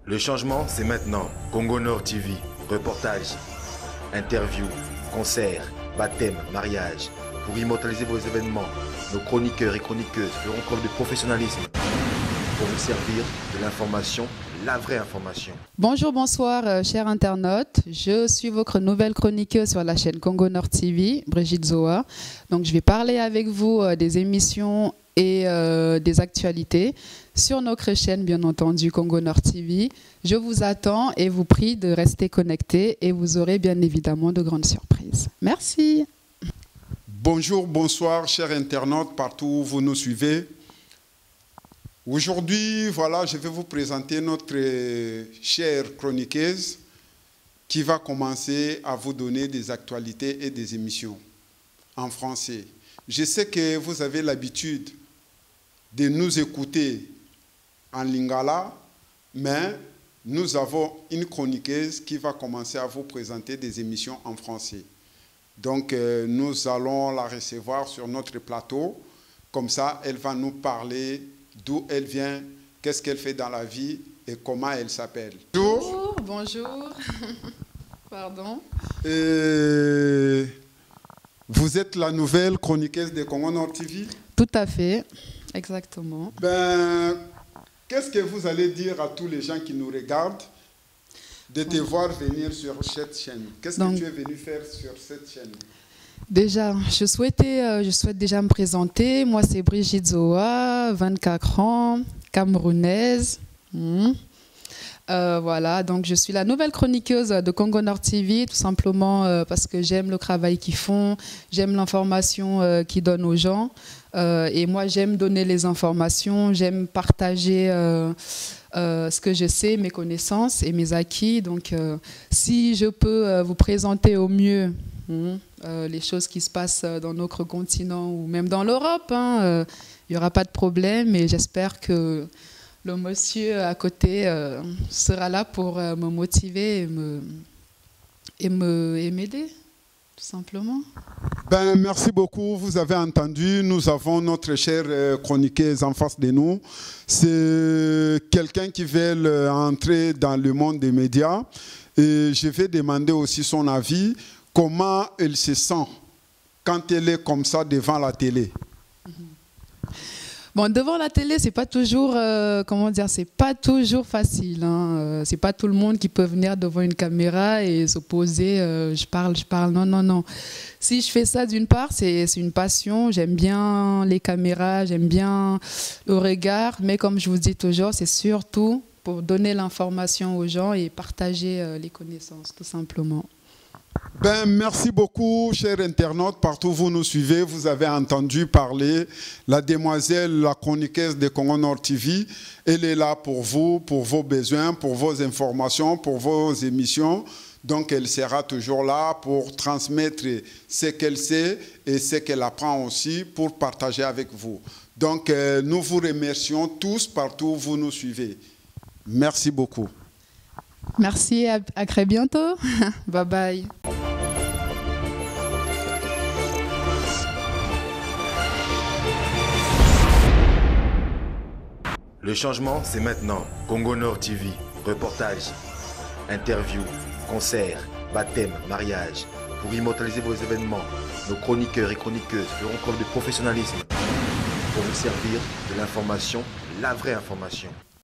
Le changement, c'est maintenant. Congo Nord TV, reportages, interviews, concerts, baptêmes, mariages. Pour immortaliser vos événements, nos chroniqueurs et chroniqueuses feront preuve de professionnalisme pour vous servir de l'information, la vraie information. Bonjour, bonsoir, chers internautes. Je suis votre nouvelle chroniqueuse sur la chaîne Congo Nord TV, Brigitte Zoa. Donc, je vais parler avec vous des émissions et des actualités sur notre chaîne, bien entendu, Congo Nord TV. Je vous attends et vous prie de rester connectés et vous aurez bien évidemment de grandes surprises. Merci. Bonjour, bonsoir, chers internautes, partout où vous nous suivez. Aujourd'hui, voilà, je vais vous présenter notre chère chroniqueuse qui va commencer à vous donner des actualités et des émissions en français. Je sais que vous avez l'habitude de nous écouter en lingala, mais nous avons une chroniqueuse qui va commencer à vous présenter des émissions en français. Donc, nous allons la recevoir sur notre plateau. Comme ça, elle va nous parler d'où elle vient, qu'est-ce qu'elle fait dans la vie et comment elle s'appelle. Bonjour, bonjour. Pardon. Vous êtes la nouvelle chroniqueuse de Congo Nord TV? Tout à fait, exactement. Ben, qu'est-ce que vous allez dire à tous les gens qui nous regardent de te voir venir sur cette chaîne? Qu'est-ce que tu es venu faire sur cette chaîne? Déjà, je souhaite déjà me présenter. Moi, c'est Brigitte Zoa, 24 ans, camerounaise. Voilà, donc je suis la nouvelle chroniqueuse de Congo Nord TV, tout simplement parce que j'aime le travail qu'ils font, j'aime l'information qu'ils donnent aux gens. Et moi, j'aime donner les informations, j'aime partager ce que je sais, mes connaissances et mes acquis. Donc, si je peux vous présenter au mieux les choses qui se passent dans notre continent ou même dans l'Europe, il n'y aura pas de problème. Et j'espère que le monsieur à côté sera là pour me motiver et m'aider, tout simplement. Ben, merci beaucoup. Vous avez entendu, nous avons notre chère chroniqueuse en face de nous. C'est quelqu'un qui veut entrer dans le monde des médias. Et je vais demander aussi son avis. Comment elle se sent quand elle est comme ça devant la télé? Bon, devant la télé, c'est pas toujours, comment dire, c'est pas toujours facile. C'est pas tout le monde qui peut venir devant une caméra et s'opposer. Je parle. Non, non, non. Si je fais ça, d'une part, c'est une passion. J'aime bien les caméras, j'aime bien le regard. Mais comme je vous dis toujours, c'est surtout pour donner l'information aux gens et partager les connaissances, tout simplement. Ben, merci beaucoup, chers internautes, partout où vous nous suivez. Vous avez entendu parler la demoiselle, la chroniqueuse de Congo Nord TV. Elle est là pour vous, pour vos besoins, pour vos informations, pour vos émissions. Donc, elle sera toujours là pour transmettre ce qu'elle sait et ce qu'elle apprend aussi pour partager avec vous. Donc, nous vous remercions tous partout où vous nous suivez. Merci beaucoup. Merci, à très bientôt. Bye bye. Le changement, c'est maintenant. Congo Nord TV, reportages, interviews, concerts, baptêmes, mariages. Pour immortaliser vos événements, nos chroniqueurs et chroniqueuses feront preuve de professionnalisme pour vous servir de l'information, la vraie information.